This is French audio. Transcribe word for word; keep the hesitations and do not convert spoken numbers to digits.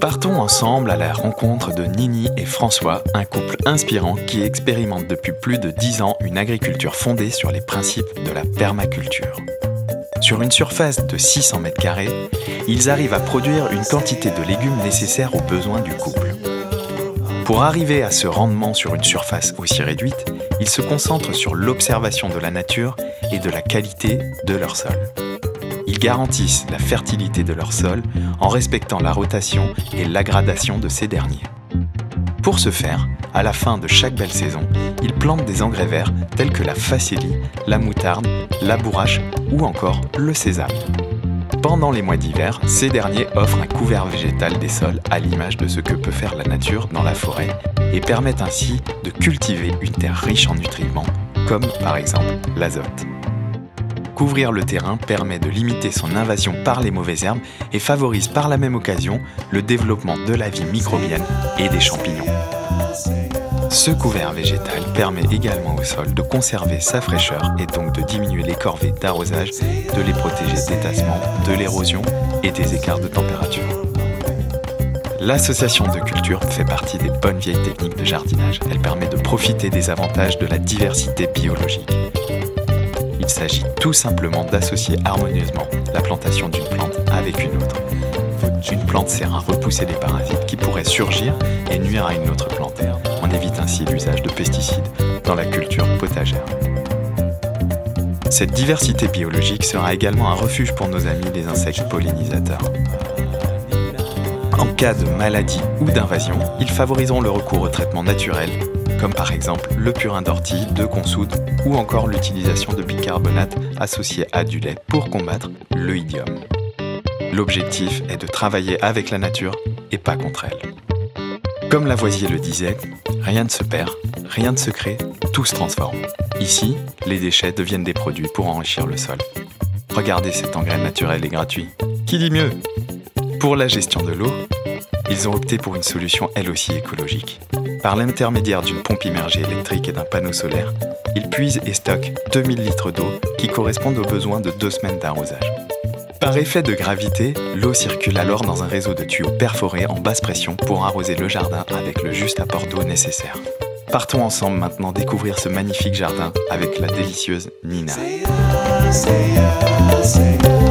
Partons ensemble à la rencontre de Nini et François, un couple inspirant qui expérimente depuis plus de dix ans une agriculture fondée sur les principes de la permaculture. Sur une surface de six cents mètres carrés, ils arrivent à produire une quantité de légumes nécessaire aux besoins du couple. Pour arriver à ce rendement sur une surface aussi réduite, ils se concentrent sur l'observation de la nature et de la qualité de leur sol. Ils garantissent la fertilité de leur sol en respectant la rotation et l'aggradation de ces derniers. Pour ce faire, à la fin de chaque belle saison, ils plantent des engrais verts tels que la facélie, la moutarde, la bourrache ou encore le sésame. Pendant les mois d'hiver, ces derniers offrent un couvert végétal des sols à l'image de ce que peut faire la nature dans la forêt et permettent ainsi de cultiver une terre riche en nutriments, comme par exemple l'azote. Couvrir le terrain permet de limiter son invasion par les mauvaises herbes et favorise par la même occasion le développement de la vie microbienne et des champignons. Ce couvert végétal permet également au sol de conserver sa fraîcheur et donc de diminuer les corvées d'arrosage, de les protéger des tassements, de l'érosion et des écarts de température. L'association de culture fait partie des bonnes vieilles techniques de jardinage. Elle permet de profiter des avantages de la diversité biologique. Il s'agit tout simplement d'associer harmonieusement la plantation d'une plante avec une autre. Une plante sert à repousser les parasites qui pourraient surgir et nuire à une autre plante. On évite ainsi l'usage de pesticides dans la culture potagère. Cette diversité biologique sera également un refuge pour nos amis les insectes pollinisateurs. En cas de maladie ou d'invasion, ils favoriseront le recours aux traitements naturels, comme par exemple le purin d'ortie, de consoude ou encore l'utilisation de bicarbonate associé à du lait pour combattre l'oïdium. L'objectif est de travailler avec la nature et pas contre elle. Comme Lavoisier le disait, rien ne se perd, rien ne se crée, tout se transforme. Ici, les déchets deviennent des produits pour enrichir le sol. Regardez cet engrais naturel et gratuit. Qui dit mieux ? Pour la gestion de l'eau, ils ont opté pour une solution elle aussi écologique. Par l'intermédiaire d'une pompe immergée électrique et d'un panneau solaire, ils puisent et stockent deux mille litres d'eau qui correspondent aux besoins de deux semaines d'arrosage. Par effet de gravité, l'eau circule alors dans un réseau de tuyaux perforés en basse pression pour arroser le jardin avec le juste apport d'eau nécessaire. Partons ensemble maintenant découvrir ce magnifique jardin avec la délicieuse Nina.